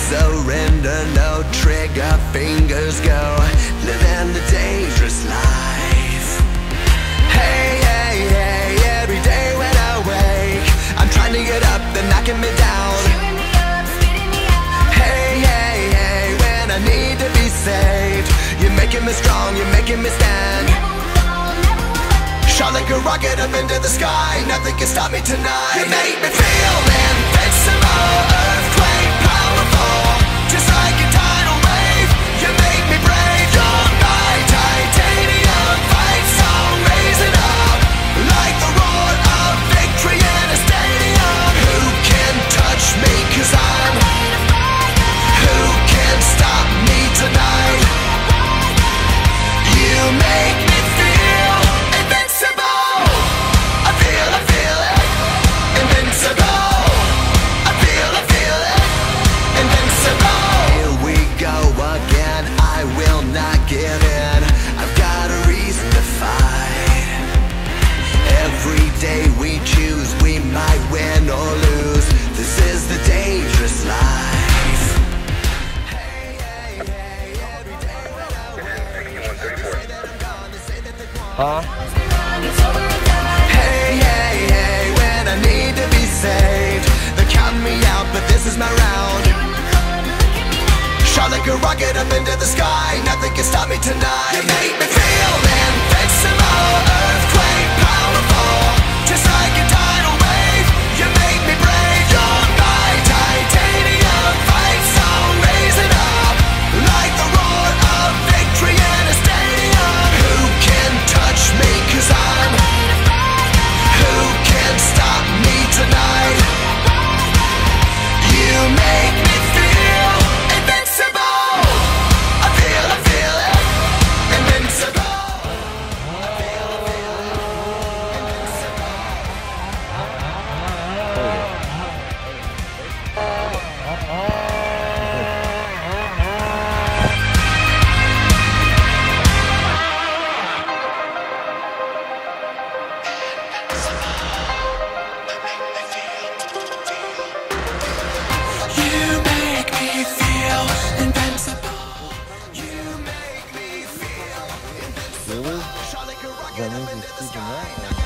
surrender, no trigger, fingers go, living the dangerous life. Hey, hey, hey, every day when I wake, I'm trying to get up, they're knocking me down. Cheering me up, spitting me out. Hey, hey, hey, when I need to be saved, you're making me strong, you're making me stand. Never will fall, never will hurt. Shot like a rocket up into the sky, nothing can stop me tonight. You make me feel invincible, earthquake powerful, just like a tidal wave. You make me brave, you're my titanium fight song, raising up like the roar of victory in a stadium. Who can touch me, 'cause I'm Made of fire. who can stop me tonight? You make me feel invincible. I feel it, invincible. I feel it, invincible. Here we go again, I will not give in. I've got a reason to fight. Every day we choose, we might win or lose. This is the dangerous life. Hey, hey, hey, every day when I Huh? It's over and done. Hey, hey, hey, when I need to be saved, they're counting me out, but this is my round. You're in my corner, look at me now. Shot like a rocket up into the sky, nothing can stop me tonight. You make me feel invincible, earthquake powerful, just like a tidal wave. You make me brave, you're my titanium fight song, raising up like the roar of victory in a stadium. Who can touch me, 'cause I'm Made of fire. who can stop me tonight? You make me feel invincible. I feel it, invincible. I feel it, invincible. You make me feel invincible. You make me feel invincible. Really? Shot like a rocket That up means into it's the keeping sky. that.